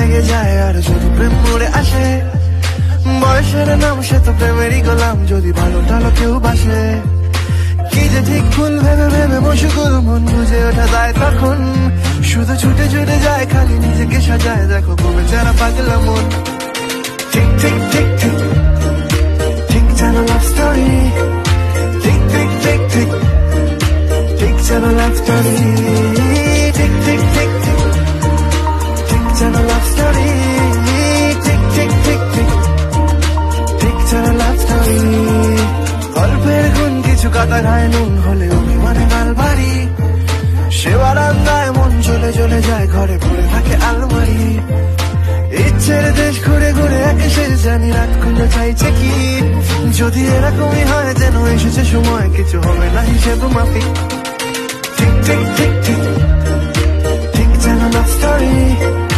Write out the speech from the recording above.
লেগে যায় আর যদি প্রেম মরে আসে, বয়সের নাম সে তো প্রেমেরই গোলাম, যদি ভালো টালো কেউ বাসে। কি যে ঠিক ভুল ভেবে ভেবে মশগুল, মন বুঝে ওঠা যায় তখন, শুধু ছুটে ছুটে যায় খালি নিজেকে সাজায়, দেখো কবে যারা পাগলা মন। ঠিক ঠিক ঠিক ঠিক ঠিক যেন লাভ স্টোরি, ঠিক ঠিক ঠিক ঠিক ঠিক যেন লাভ স্টোরি, ঠিক ঠিক ঠিক ঠিক ঠিক যেন লাভ স্টোরি, ঠিক ঠিক ঠিক ঠিক ঠিক যেন লাভ স্টোরি। গল্পের গুণ কিছু কথা খায় নুন হলে অভিমানে গাল বাড়ি, সে বারান্দায় মন চলে চলে যায়, ঘরে পড়ে থাকে আলমারি। ইচ্ছের দেশ ঘুরে ঘুরে একে শেষ জানি, রাত খুঁজে চাইছে কি, যদি এরকমই হয় যেন এসেছে সময়, কিছু হবে না হিসেব মাফিক। ঠিক ঠিক ঠিক ঠিক ঠিক যেন লাভ স্টোরি।